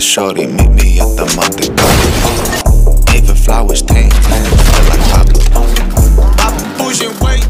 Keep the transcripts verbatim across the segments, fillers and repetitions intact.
shorty, meet me at the Mon Tik. Even flowers, tan, tan, feel like Pablo. I'm pushing weight.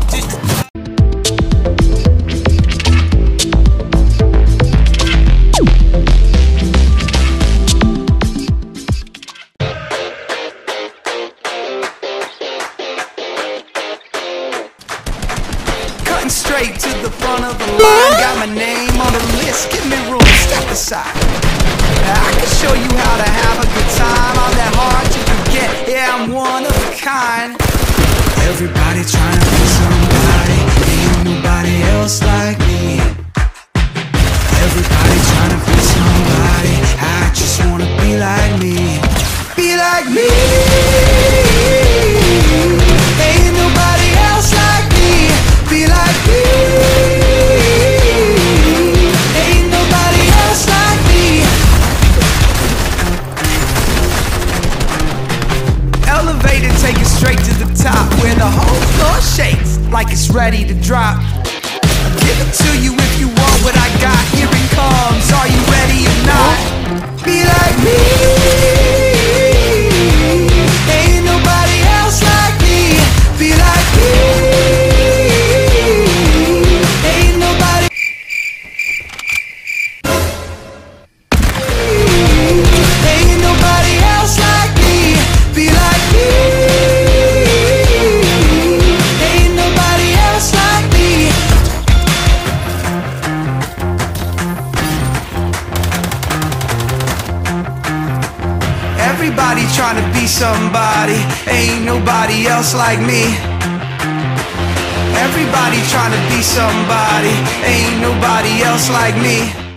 Straight to the front of the line, got my name on the list, give me room, step aside. I can show you how to have a good time, I'm that hard to forget, yeah, I'm one of a kind. Everybody trying to be somebody, ain't nobody else like me. Everybody trying to be somebody, I just wanna be like me. Be like me. Ain't nobody else like me. Be like me. Ain't nobody else like me. Elevator, take it straight to the top, where the whole floor shakes like it's ready to drop. Give it to you if you want what I got. Here it comes, are you ready or not? Be like me. Ain't nobody else like me. Be like me. Everybody trying to be somebody, ain't nobody else like me. Everybody trying to be somebody, ain't nobody else like me.